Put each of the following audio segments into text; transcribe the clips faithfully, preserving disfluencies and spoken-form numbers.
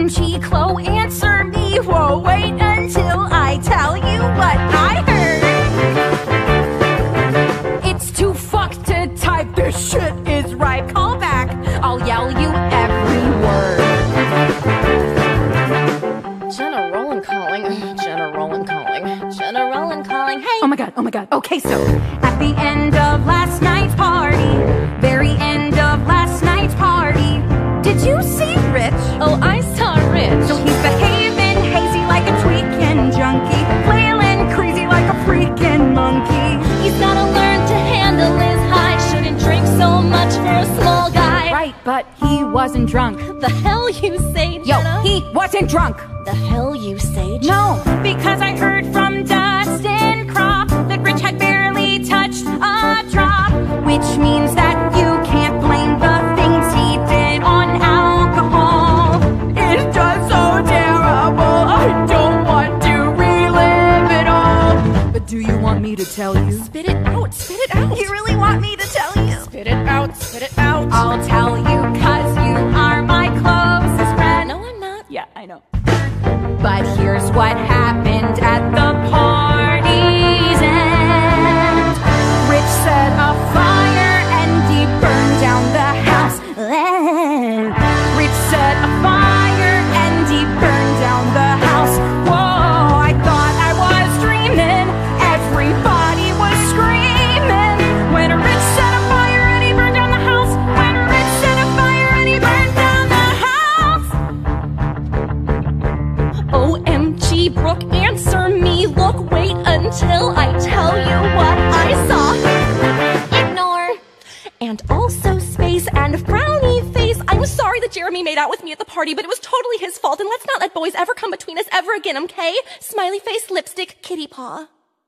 M G, Chloe, answer me. Whoa, wait until I tell you what I heard. It's too fucked to type, this shit is right. Call back, I'll yell you every word. Jenna Roland calling, Jenna Roland calling, Jenna Roland calling, hey! Oh my god, oh my god, okay, so at the end of last night's party, very end of last night's party, did you see Rich? Oh, I saw Rich. So he's behaving hazy like a tweaking junkie, flailing crazy like a freaking monkey. He's gotta learn to handle his high, shouldn't drink so much for a small guy. Right, but he wasn't drunk. The hell you say, Jenna? Yo, he wasn't drunk. The hell you say, Jenna? No, because I heard from Dustin Crop that Rich had barely touched a drop, which means that you can't blame the things he did on alcohol. It's just so terrible, I don't want to relive it all. But do you want me to tell you? Spit it out, spit it out. You really want me to tell you? Spit it out, spit it out. I'll tell you cause you are my closest friend. No, I'm not. Yeah, I know. But here's what happened at the party's end. Rich set a fire and he burned down the house. Rich set a fire and he burned down the house. Whoa, I thought I was dreaming. Everybody was screaming when Rich set a fire and he burned down the house. When Rich set a fire and he burned down the house. O M G, Brooke, answer me. Look, wait until I tell you what I saw. Ignore. And also space and frowny face. I'm sorry that Jeremy made out with me at the party, but it was totally his fault, and let's not let boys ever come between us ever again, okay? Smiley face, lipstick, kitty paw.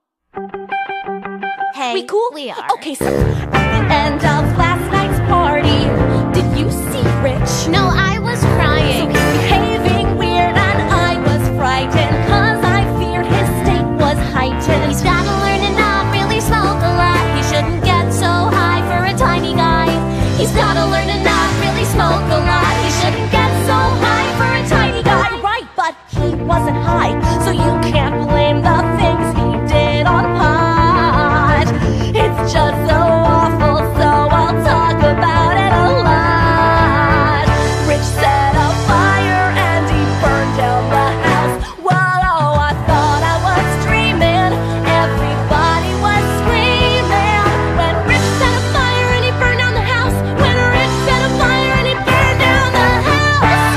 Hey, We cool? We are. Okay, so at the end of last night's party, did you see Rich? No, I was crying. Behaving weird and I was frightened, cause I feared his state was heightened. He's gotta learn to not really smoke a lot. He shouldn't get so high for a tiny guy. He's gotta learn to not really smoke a lot. He shouldn't get so high for a tiny guy. Right, but he wasn't high, so you can't blame the things he did on pot. It's just so awful, so I'll talk about it a lot. Rich set a fire and he burned down the house. Whoa, I thought I was dreaming. Everybody was screaming when Rich set a fire and he burned down the house. When Rich set a fire and he burned down the house.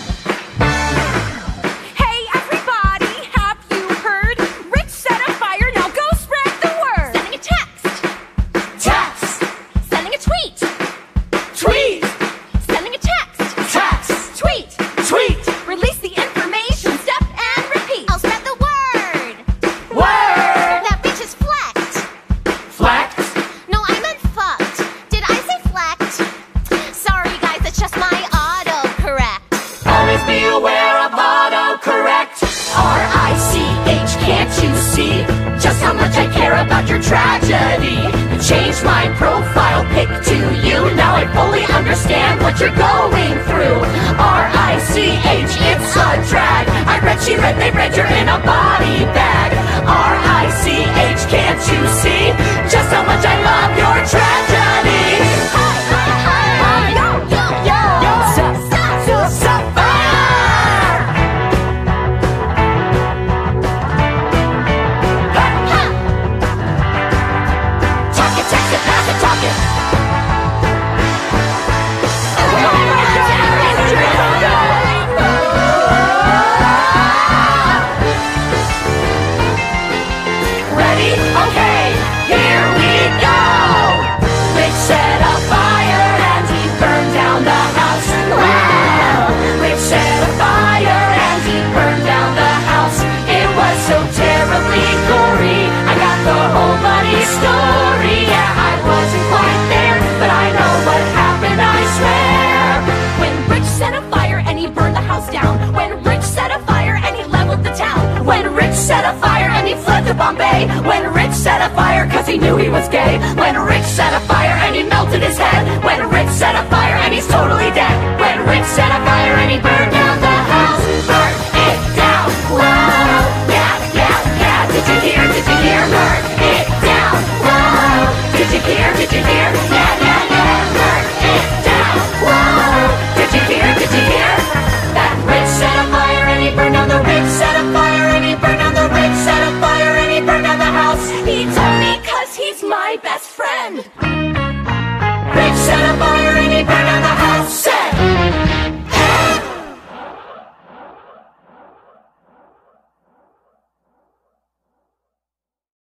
Hey everybody, have you heard? Rich set a fire, now go spread the word. Sending a text, Text, sending a tweet, tweet, sending a text, text, tweet. tweet, Release the information, step and repeat. I'll spread the word. word, That bitch is flecked. flex, No, I meant fucked. Did I say flecked? Sorry guys, it's just my autocorrect. always be aware of autocorrect. R I C H, can't you see just how much I care about your tragedy? You changed my profile pic to you, now I fully understand what you're going through. R I C H, it's a drag. I read, she read, they read, you're in a body bag. R I C H, can't you see just how much I love your tragedy? Hi, hi, hi. Yo, yo, yo. Yo, Sup, sup, sup, sup. fire! Ha. Talk it, text it, pass it, talk it. Ready? Okay, here we go. Rich set a fire and he burned down the house. Wow! Rich set a fire and he burned down the house. It was so terribly gory. I got the whole Bunnie story. Yeah, I wasn't quite there, but I know what happened, I swear. When Rich set a fire and he burned the house down. When Rich set a fire and he leveled the town. When Rich set a fire and he fled to Bombay. When Rich set a fire cause he knew he was gay. When